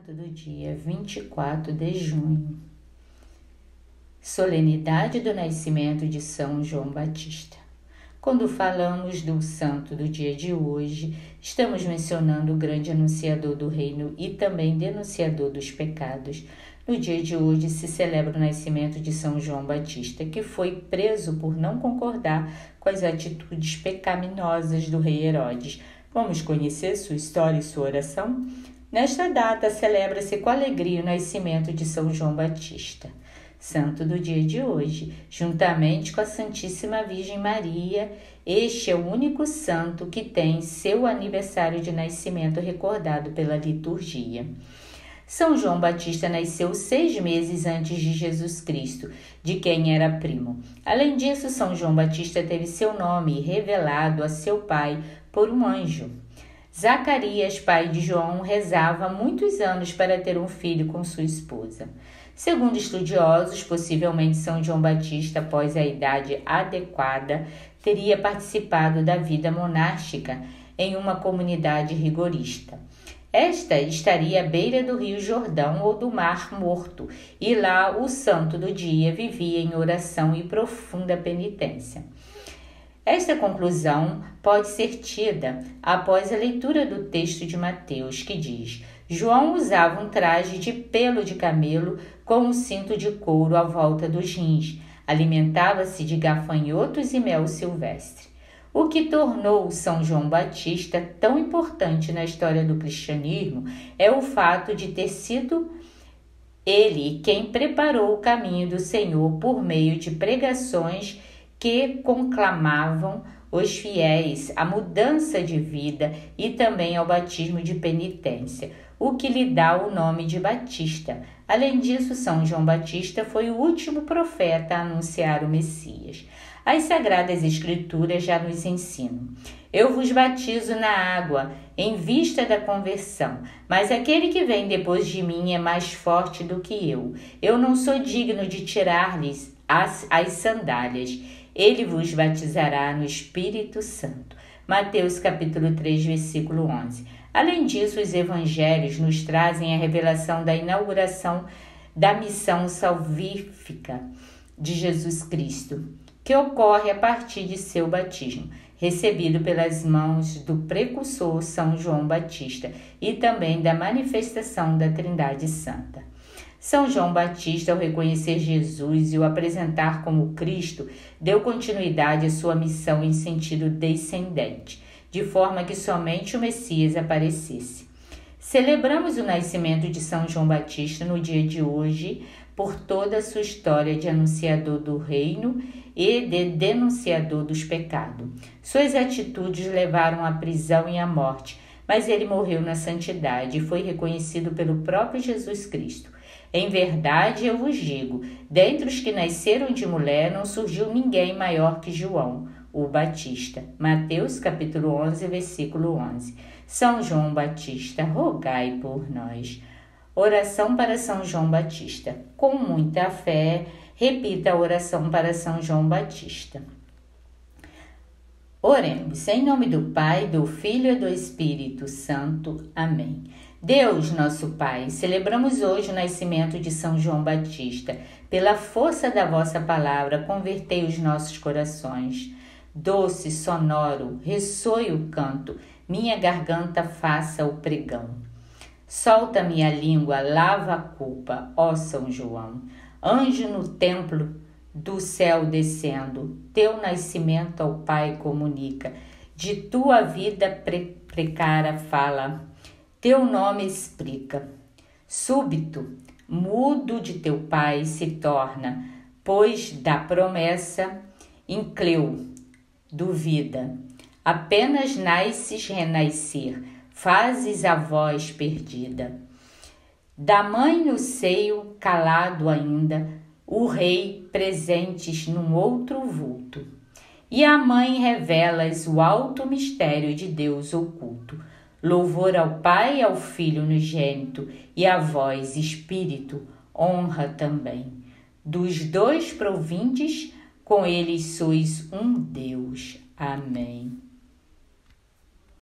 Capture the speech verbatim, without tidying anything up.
Santo do dia vinte e quatro de junho, solenidade do nascimento de São João Batista. Quando falamos do santo do dia de hoje, estamos mencionando o grande anunciador do reino e também denunciador dos pecados. No dia de hoje se celebra o nascimento de São João Batista, que foi preso por não concordar com as atitudes pecaminosas do rei Herodes. Vamos conhecer sua história e sua oração? Nesta data, celebra-se com alegria o nascimento de São João Batista, santo do dia de hoje, juntamente com a Santíssima Virgem Maria. Este é o único santo que tem seu aniversário de nascimento recordado pela liturgia. São João Batista nasceu seis meses antes de Jesus Cristo, de quem era primo. Além disso, São João Batista teve seu nome revelado a seu pai por um anjo. Zacarias, pai de João, rezava há muitos anos para ter um filho com sua esposa. Segundo estudiosos, possivelmente São João Batista, após a idade adequada, teria participado da vida monástica em uma comunidade rigorista. Esta estaria à beira do Rio Jordão ou do Mar Morto, e lá o santo do dia vivia em oração e profunda penitência. Esta conclusão pode ser tida após a leitura do texto de Mateus, que diz: João usava um traje de pelo de camelo com um cinto de couro à volta dos rins, alimentava-se de gafanhotos e mel silvestre. O que tornou São João Batista tão importante na história do cristianismo é o fato de ter sido ele quem preparou o caminho do Senhor por meio de pregações que conclamavam os fiéis à mudança de vida e também ao batismo de penitência, o que lhe dá o nome de Batista. Além disso, São João Batista foi o último profeta a anunciar o Messias. As Sagradas Escrituras já nos ensinam: eu vos batizo na água, em vista da conversão, mas aquele que vem depois de mim é mais forte do que eu. Eu não sou digno de tirar-lhes as, as sandálias. Ele vos batizará no Espírito Santo. Mateus capítulo três, versículo onze. Além disso, os evangelhos nos trazem a revelação da inauguração da missão salvífica de Jesus Cristo, que ocorre a partir de seu batismo, recebido pelas mãos do precursor São João Batista, e também da manifestação da Trindade Santa. São João Batista, ao reconhecer Jesus e o apresentar como Cristo, deu continuidade à sua missão em sentido descendente, de forma que somente o Messias aparecesse. Celebramos o nascimento de São João Batista no dia de hoje por toda a sua história de anunciador do reino e de denunciador dos pecados. Suas atitudes levaram à prisão e à morte, mas ele morreu na santidade e foi reconhecido pelo próprio Jesus Cristo. Em verdade, eu vos digo, dentre os que nasceram de mulher não surgiu ninguém maior que João, o Batista. Mateus capítulo onze, versículo onze. São João Batista, rogai por nós. Oração para São João Batista. Com muita fé, repita a oração para São João Batista. Oremos, em nome do Pai, do Filho e do Espírito Santo. Amém. Deus, nosso Pai, celebramos hoje o nascimento de São João Batista. Pela força da vossa palavra, convertei os nossos corações. Doce, sonoro, ressoe o canto, minha garganta faça o pregão. Solta minha língua, lava a culpa, ó São João. Anjo no templo do céu descendo, teu nascimento ao Pai comunica. De tua vida pre- precária fala, teu nome explica. Súbito, mudo de teu Pai se torna, pois da promessa incleu, duvida. Apenas nasces renascer, fazes a voz perdida. Da mãe no seio, calado ainda, o rei presentes num outro vulto. E a mãe revelas o alto mistério de Deus oculto. Louvor ao Pai e ao Filho unigênito, e a vós, Espírito, honra também. Dos dois provindes, com eles sois um Deus. Amém.